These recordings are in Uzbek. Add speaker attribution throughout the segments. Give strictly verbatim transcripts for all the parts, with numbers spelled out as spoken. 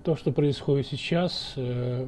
Speaker 1: То, что происходит сейчас, э,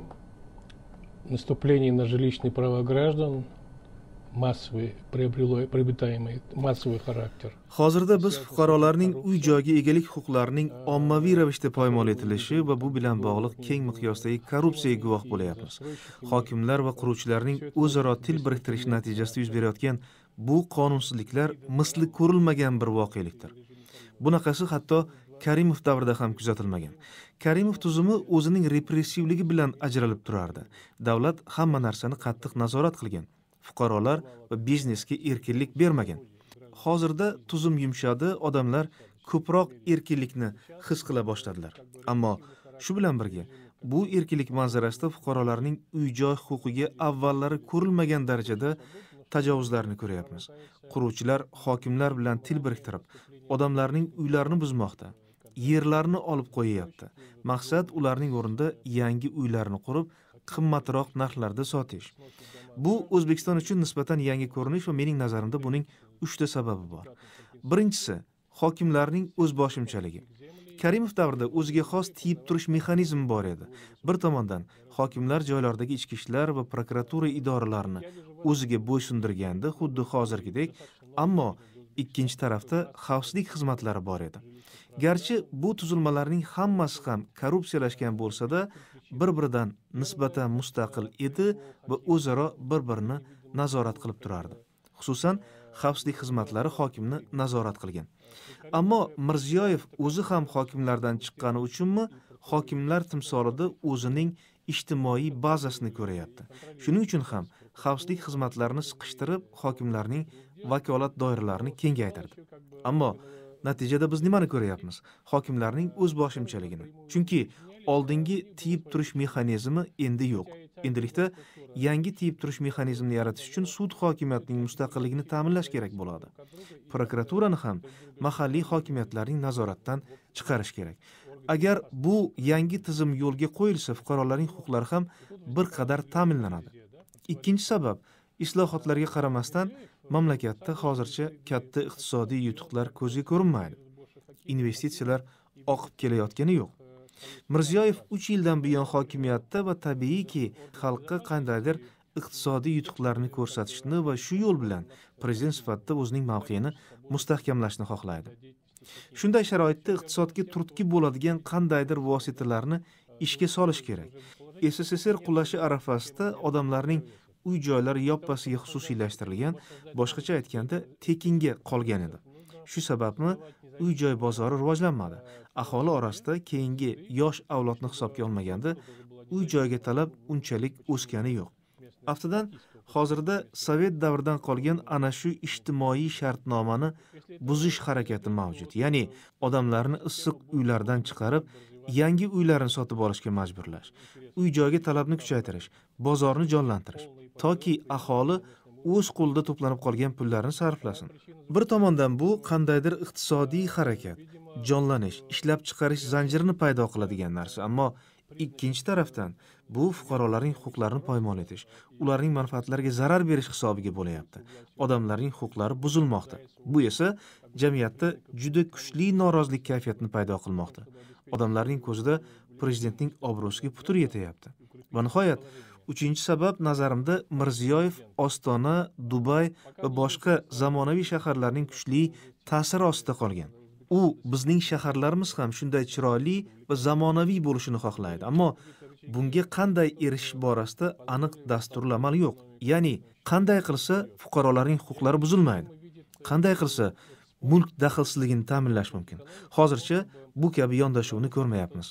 Speaker 1: наступление на жилищные права граждан, массовый, приобрело, приобретаемый массовый характер.
Speaker 2: Hozirda biz fuqarolarning uy-joyga egalik huquqlarining ommaviy ravishda poymol etilishi va bu bilan bog'liq keng miqyosdagi korrupsiyaga guvoh bo'lyapmiz. Hokimlar va quruvchilarning o'zaro til biriktirishi natijasida yuz berayotgan bu qonunsizliklar misli ko'rilmagan bir voqelikdir. Bunaqasi hatto Karimov davrida ham kuzatilmagan. Karimov tuzumi o'zining repressivligi bilan ajralib turardi. Davlat hamma narsani qattiq nazorat qilgan. Fuqarolar va biznesga erkinlik bermagan. Hozirda tuzum yumshadi, odamlar ko'proq erkinlikni his qila boshladilar. Ammo shu bilan birga bu erkinlik manzarasida fuqarolarning uy-joy huquqiga avvallari ko'rilmagan darajada tajovuzlarni ko'ryapmiz. Quruvchilar hokimlar bilan til biriktirib, odamlarning uylarini buzmoqda, yerlarni olib qo'yayapti. Maqsad ularning o'rnida yangi uylarni qurib, qimmatroq narxlarda sotish. Bu O'zbekiston uchun nisbatan yangi ko'rinish va mening nazarimda buning uchta sababi bor. Birinchisi, hokimlarning o'zboshimchaligi. Karimov davrida o'ziga xos tiyib turish mexanizmi bor edi. Bir tomondan hokimlar joylardagi ichki ishlar va prokuratura idoralarini o'ziga bo'ysundirgandi, xuddi hozirgidek, ammo ikkinchi tarafda xavfsizlik xizmatlari bor edi. Garchi bu tuzilmalarning hammasi ham korrupsiyalashgan bo'lsa-da, bir-biridan nisbatan mustaqil edi va o'zaro bir-birini nazorat qilib turardi. Xususan, xavfsizlik xizmatlari hokimni nazorat qilgan. Ammo Mirziyoyev o'zi ham hokimlardan chiqqani uchunmi, hokimlar timsolida o'zining ijtimoiy bazasini ko'rayapti. Shuning uchun ham xavfsizlik xizmatlarini siqishtirib, hokimlarning vakolat doiralarini kengaytirdi. Ammo natijada biz nimani ko'ryapmiz? Hokimlarning o'zboshimchaligini. Chunki oldingi tiyib turish mexanizmi endi yo'q. Endilikda yangi tiyib turish mexanizmini yaratish uchun sud hokimiyatining mustaqilligini ta'minlash kerak bo'ladi. Prokuraturani ham mahalliy hokimiyatlarning nazoratdan chiqarish kerak. Agar bu yangi tizim yo'lga qo'yilsa, fuqarolarning huquqlari ham bir qadar ta'minlanadi. Ikkinchi sabab, islohotlarga qaramasdan mamlakatda hozircha katta iqtisodiy yutuqlar ko'zga ko'rinmaydi. Investitsiyalar oqib kelayotgani yo'q. Mirziyoyev uch yildan buyon hokimiyatda va tabiiyki xalqqa qandaydir iqtisodiy yutuqlarni ko'rsatishni va shu yo'l bilan prezident sifatida o'zining mavqeini mustahkamlashni xohlaydi. Shunday sharoitda iqtisodga turtki bo'ladigan qandaydir vositalarni ishga solish kerak. S S S R qulashi arafasida odamlarning uy-joylari yoppasiga xususiylashtirilgan, boshqacha aytganda tekinga qolgan edi. Shu sababmi uy-joy bozori rivojlanmadi. Aholi orasida keyingi yosh avlodni hisobga olmaganda uy-joyga talab unchalik o'sgani yo'q. Aftidan, hozirda Sovet davridan qolgan ana shu ijtimoiy shartnomani buzish harakati mavjud. Ya'ni odamlarni issiq uylardan chiqarib, yangi uylarni sotib olishga majburlash, uy-joyga talabni kuchaytirish, bozorni jonlantirish, toki aholi o'z qo'lida to'planib qolgan pullarni sarflasin. Bir tomondan bu qandaydir iqtisodiy harakat, jonlanish, ishlab chiqarish zanjirini paydo qiladigan narsa, ammo ikkinchi tarafdan bu fuqarolarning huquqlarini poymol etish, ularning manfaatlariga zarar berish hisobiga bo'layapti. Odamlarning huquqlari buzilmoqda. Bu esa jamiyatda juda kuchli norozilik kayfiyatini paydo qilmoqda. Odamlarning ko'zida prezidentning obro'siga putur yetyapti. Va nihoyat uchinchi sabab nazarimda Mirziyoyev Ostona, Dubay va boshqa zamonaviy shaharlarning kuchli ta'siri ostida qolgan. U bizning shaharlarimiz ham shunday chiroyli va zamonaviy bo'lishini xohlaydi, ammo bunga qanday erishish borasida aniq dasturli amal yo'q. Ya'ni qanday qilsa fuqarolarning huquqlari buzilmaydi? Qanday qilsa mulk daxlsizligini ta'minlash mumkin? Hozircha bu kabi yondashuvni ko'rmayapmiz.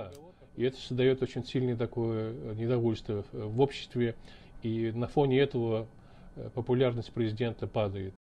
Speaker 1: И это создает очень сильное такое недовольство в обществе, и на фоне этого популярность президента падает.